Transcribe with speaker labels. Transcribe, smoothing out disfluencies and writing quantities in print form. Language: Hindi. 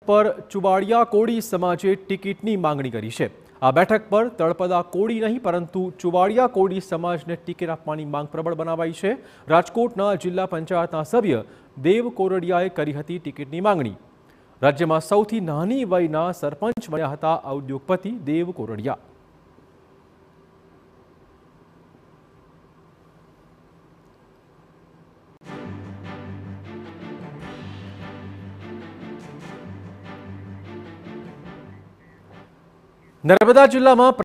Speaker 1: पर चुबाड़िया कोड़ी समाजे टिकिटनी मांगणी करी है। आ बैठक पर तळपदा कोड़ी नहीं परंतु चुबाड़िया कोड़ी समाज ने टिकिट आपवानी मांग प्रबल बनावाई है। राजकोटना जिल्ला पंचायतना सभ्य देव कोरडियाए करी हती टिकिटनी मांगणी। राज्य में सौथी नानी वयना सरपंच बन्या हता उद्योगपति देव कोरडिया। नर्मदा जिल्लामां